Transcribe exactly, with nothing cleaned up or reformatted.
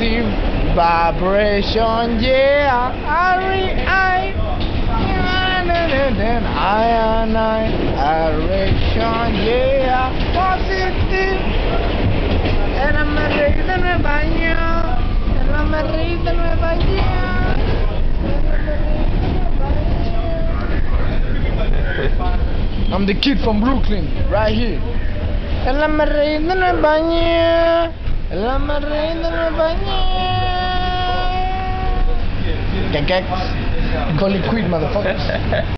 positive vibration, yeah. I, I, I and I, direction, yeah. Positive. En la Madrid de Nueva York, en la Madrid de Nueva York, en la Madrid de Nueva York. I'm the kid from Brooklyn, right here. En la Madrid de Nueva York, en la Madrid de Nueva York. Gag, gag. Call it quit, motherfuckers.